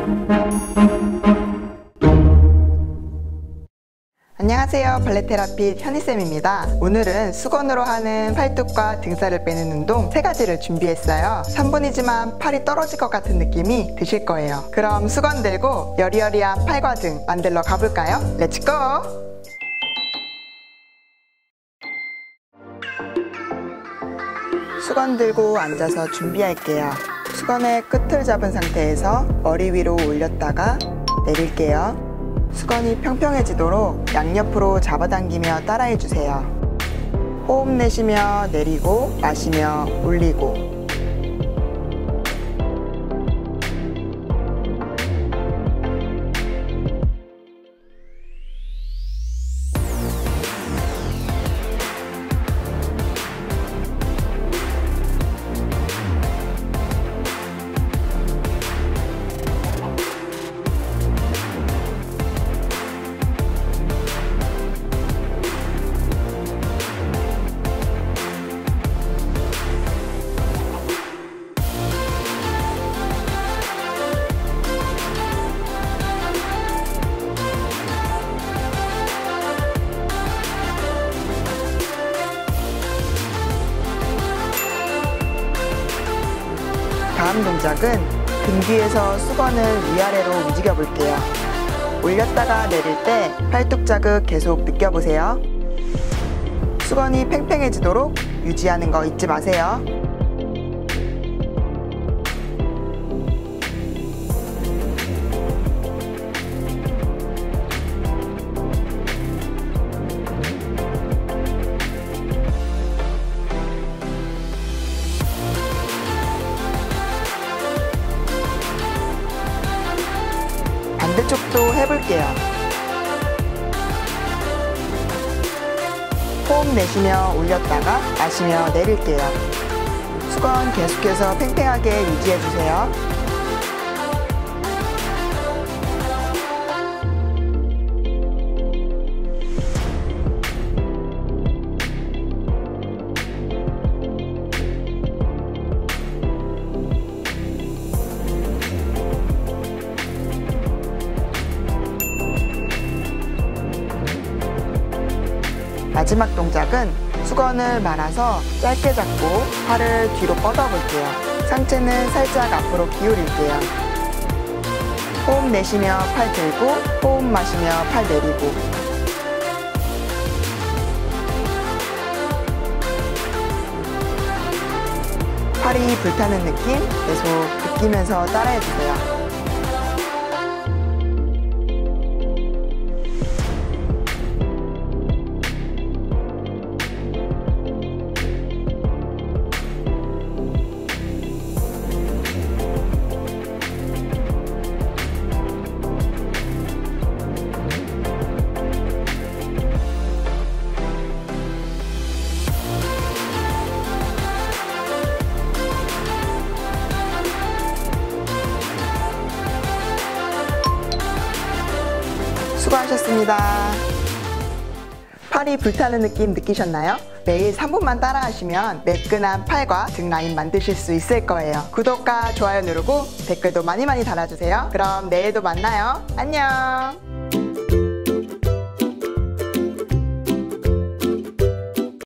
안녕하세요, 발레테라피 현희쌤입니다. 오늘은 수건으로 하는 팔뚝과 등살을 빼는 운동 3가지를 준비했어요. 3분이지만 팔이 떨어질 것 같은 느낌이 드실 거예요. 그럼 수건 들고 여리여리한 팔과 등 만들러 가볼까요? 렛츠고! 수건 들고 앉아서 준비할게요. 수건의 끝을 잡은 상태에서 머리 위로 올렸다가 내릴게요. 수건이 평평해지도록 양옆으로 잡아당기며 따라해주세요. 호흡 내쉬며 내리고 마시며 올리고. 다음 동작은 등 뒤에서 수건을 위아래로 움직여 볼게요. 올렸다가 내릴 때 팔뚝 자극 계속 느껴보세요. 수건이 팽팽해지도록 유지하는 거 잊지 마세요. 반대쪽도 해볼게요. 호흡 내쉬며 올렸다가 마시며 내릴게요. 수건 계속해서 팽팽하게 유지해주세요. 마지막 동작은 수건을 말아서 짧게 잡고 팔을 뒤로 뻗어볼게요. 상체는 살짝 앞으로 기울일게요. 호흡 내쉬며 팔 들고 호흡 마시며 팔 내리고. 팔이 불타는 느낌 계속 느끼면서 따라해주세요. 수고하셨습니다. 팔이 불타는 느낌 느끼셨나요? 매일 3분만 따라하시면 매끈한 팔과 등 라인 만드실 수 있을 거예요. 구독과 좋아요 누르고 댓글도 많이 달아주세요. 그럼 내일도 만나요. 안녕.